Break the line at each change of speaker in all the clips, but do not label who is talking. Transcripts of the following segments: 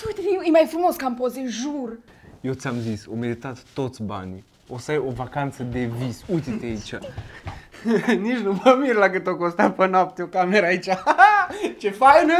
uite, e mai frumos ca în poze, jur.
Eu ți-am zis, o meritat toți banii. O să ai o vacanță de vis. Uite-te aici.
Nici nu mă mir la cât o costa pe noapte o cameră aici. Ce faină!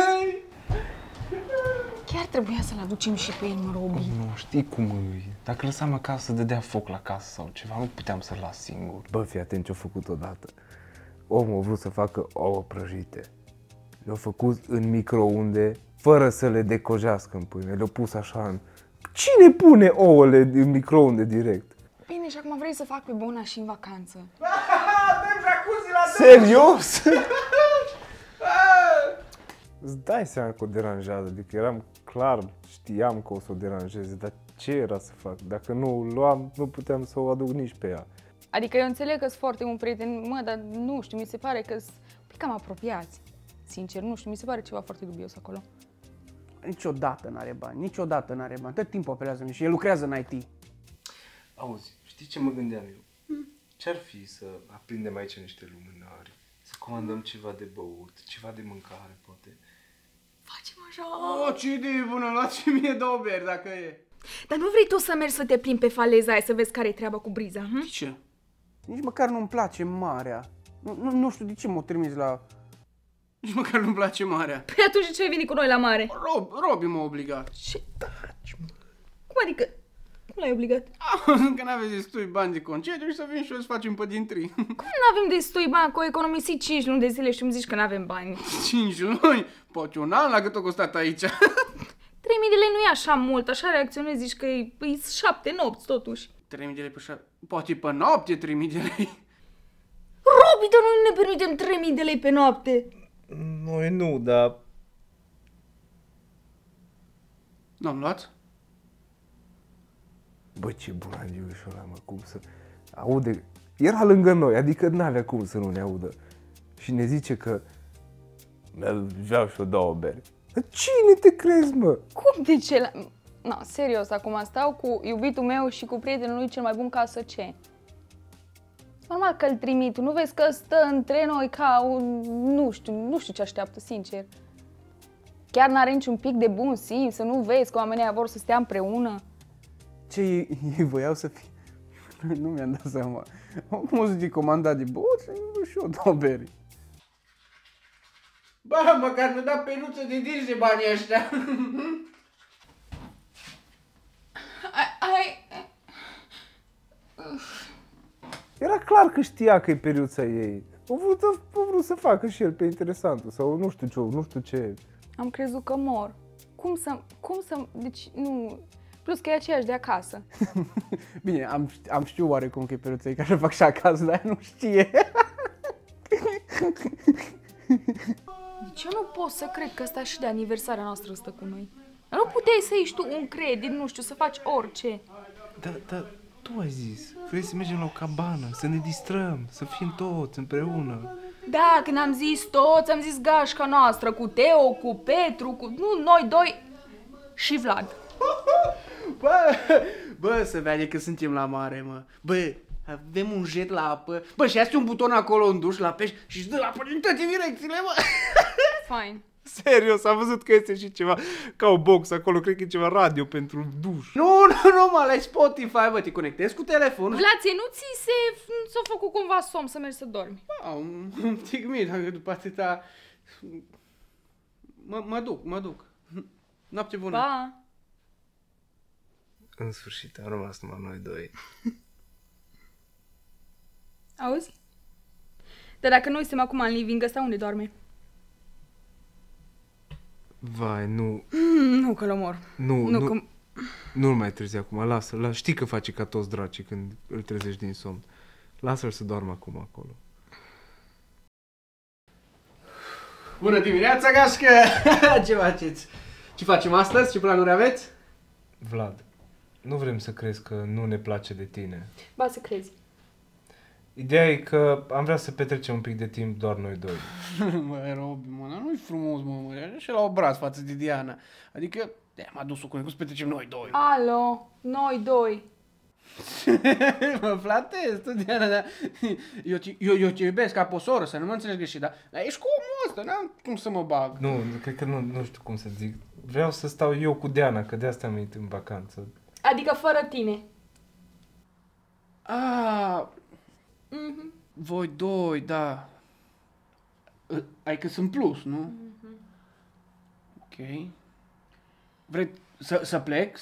Chiar trebuia să-l aducem și pe el, mă, Robi.
Nu, știi cum e. Dacă lăsam acasă să dădea foc la casă sau ceva, nu puteam să-l las singur.
Bă, fii atent ce-a făcut odată. Omul a vrut să facă ouă prăjite. Le-a făcut în microunde, fără să le decojească în pâine. Le-a pus așa în... Cine pune ouăle în microunde direct?
Bine, și acum vrei să fac pe bona și în vacanță.
Dă-mi jacuzzi la
Serios? Îți dai seama că o deranjează, adică eram clar, știam că o să o deranjeze, dar ce era să fac? Dacă nu o luam, nu puteam să o aduc nici pe ea.
Adică eu înțeleg că sunt foarte un prieten, mă, dar nu știu, mi se pare că sunt cam apropiați. Sincer, nu știu, mi se pare ceva foarte dubios acolo.
Niciodată n-are bani, niciodată n-are bani. Tot timpul apelează și el lucrează în IT.
Auzi, știi ce mă gândeam eu? Ce-ar fi să aprindem aici niște lumânări, să comandăm ceva de băut, ceva de mâncare, poate?
Facem așa.
O, ce idee bună, luați și mie 2 beri dacă e.
Dar nu vrei tu să mergi să te plimbi pe faleza aia să vezi care e treaba cu briza, hm?
Ce? Nici măcar nu-mi place marea. Nu știu de ce m-o trimis la... Nici măcar nu-mi place marea.
Păi atunci de ce ai venit cu noi la mare?
Robi m-a obligat.
Ce? Cum adică? Cum l-ai obligat?
Că n-aveți destui bani de concediu și să vin și eu să facem pe din 3.
Cum n-avem destui bani? Că o economisit 5 luni de zile și îmi zici că n-avem bani.
5 luni? Poate un an la cât o costat aici.
3.000 de lei nu e așa mult, așa reacționezi, zici că e 7 nopți totuși.
3.000 de lei pe poate pe noapte 3.000 de lei.
Robi, dar noi nu ne permitem 3.000 de lei pe noapte.
Noi nu, dar...
N-am luat?
Bă, ce bun Angiușul ăla, mă, cum să... Aude... Era lângă noi, adică n-avea cum să nu ne audă. Și ne zice că... Vreau și eu 2 beri. Dar cine te crezi, mă?
Cum de ce? No, serios, acum stau cu iubitul meu și cu prietenul lui cel mai bun ca să ce? Normal că îl trimit, nu vezi că stă între noi ca un... Nu știu ce așteaptă, sincer. Chiar n-are niciun pic de bun simț, să nu vezi că oamenii ăia vor să stea împreună.
Ce, ei voiau să fie... Nu mi-am dat seama. Cum o să zic comandat de băut și eu 2 beri. Bă, măcar nu da penuță de dirge banii ăștia.
Era clar că știa că e periuța ei. A vrut să facă și el pe interesantul sau nu știu ce.
Am crezut că mor. Cum să... Deci, nu... Plus că e aceeași de acasă.
Bine, am știut oarecum că e peruța ei, care fac și acasă, dar nu știe.
Deci eu nu pot să cred că ăsta și de aniversarea noastră stă cu noi. Dar nu puteai să iei tu un credit, nu știu, să faci orice.
Dar tu ai zis, vrei să mergem la o cabană, să ne distrăm, să fim toți împreună.
Da, când am zis toți, am zis gașca noastră, cu Teo, cu Petru, cu... Nu, noi 2 și Vlad.
Bă, să vede că suntem la mare, mă. Bă, avem un jet la apă. Bă, și asta un buton acolo în duș la pești și îți dă apă din toate direcțiile, mă.
Fine.
Serios, am văzut că este și ceva ca o box acolo, cred că e ceva radio pentru duș.
Nu, mă, la Spotify, bă, te conectezi cu telefonul.
Vlad, nu ți s-a făcut cumva somn să mergi să dormi?
Un pic mie, dacă după atâta... Mă duc. Noapte bună.
Pa!
În sfârșit, am rămas numai noi 2.
Auzi? Dar dacă noi suntem acum în living, ăsta unde doarme?
Vai, nu...
Nu că-l omor.
Nu-l mai trezi acum, lasă-l. Știi că face ca toți dracii când îl trezești din somn. Lasă-l să doarmă acum acolo.
Bună dimineața, gașcă! Ce faceți? Ce facem astăzi? Ce planuri aveți?
Vlad, nu vrem să crezi că nu ne place de tine.
Ba să crezi.
Ideea e că am vrea să petrecem un pic de timp doar noi 2.
Mă, Robi, mă, dar nu-i frumos, mă, și la obraz față de Diana. Adică, m-a dus-o cu să petrecem noi 2.
Alo, noi 2.
Mă flatez, tu, Diana, dar eu te iubesc ca pe o soră, să nu mă înțelegi greșit, dar ești cu omul ăsta, n-am cum să mă bag.
Nu, cred că nu știu cum să zic. Vreau să stau eu cu Diana, că de asta am venit în vacanță.
Adică fără tine.
Voi doi, da. Adică sunt plus, nu? Ok. Vrei să plec?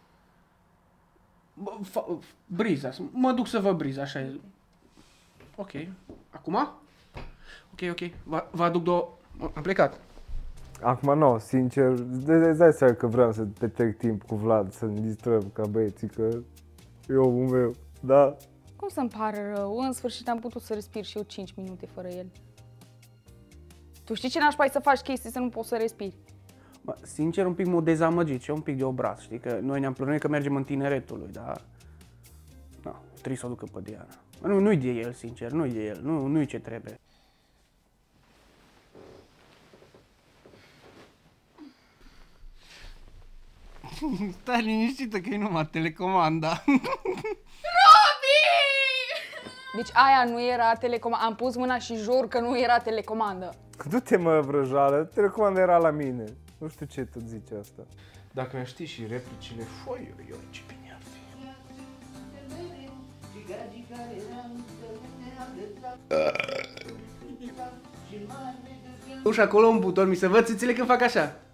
Briza. Mă duc să vă briza, așa e. Ok. Acum? Ok. Vă aduc două... Am plecat.
Acum nu, sincer, îți dai seama că vreau să petrec timp cu Vlad, să ne distrăm ca băieții, că e omul meu, da?
Cum să-mi pară rău? În sfârșit am putut să respir și eu 5 minute fără el. Tu știi ce nașpa ai să faci chestii să nu poți să respiri?
Bă, sincer, un pic m-a dezamăgit și un pic de obraz, știi? Că noi ne-am plănuit că mergem în tineretul lui, dar... No, trebuie să o ducă pe Diana. Nu-i de el, sincer, nu-i de el, nu-i ce trebuie. Stai liniștită că e numai telecomanda.
Deci aia nu era telecomandă. Am pus mâna și jur că nu era telecomandă.
Du-te, mă, vrăjală, telecomanda era la mine. Nu știu ce tot zice asta.
Dacă mi-aș ști și replicile, foi, ce bine ar fi.
Uși acolo un buton, mi se văd țâțele când fac așa.